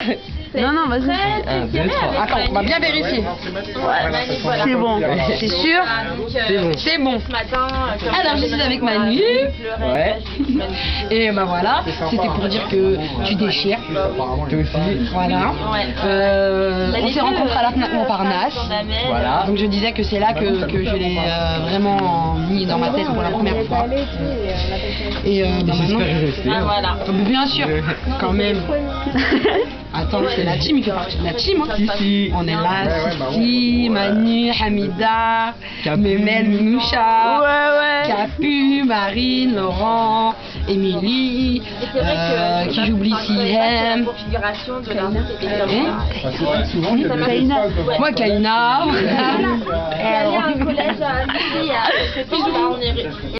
Non, non, vas-y. Un, deux, trois. Attends, on va bien vérifier. C'est bon. C'est sûr? C'est bon. C'est bon. Alors, je suis avec Manu. Ouais. Et bah voilà, c'était pour dire que tu déchires. Toi aussi. Voilà. On s'est rencontrés à la FNAC Montparnasse. Voilà. Donc je disais que c'est là que je l'ai vraiment mis dans ma tête pour la première fois. Et bah maintenant... J'espère rester. Voilà. Bien sûr, quand même. Attends, c'est la team, il fait partie de la team. Hein. Si. On est là, Sissi, Manu, Hamida, Memel, Minoucha, Capu, Marine, Laurent, Émilie, qui j'oublie Sihem. La configuration de la route était Kaina. Moi, Kaina. Elle est à un collège à Lille, on est